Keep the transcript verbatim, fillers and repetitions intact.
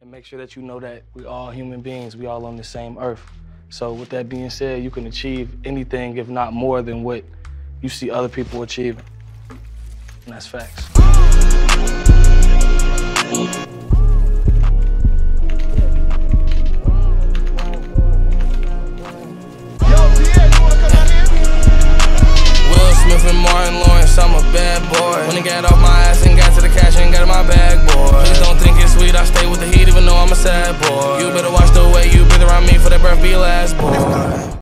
and make sure that you know that we all human beings, we all on the same earth. So with that being said, you can achieve anything, if not more than what you see other people achieving. And that's facts. Will Smith and Martin Lawrence, I'm a bad boy. When I got off my ass and got to the cash and got in my bag, boy. Please don't think it's sweet, I stay with the heat even though I'm a sad boy. You better watch the way you breathe around me for that breath be last, boy.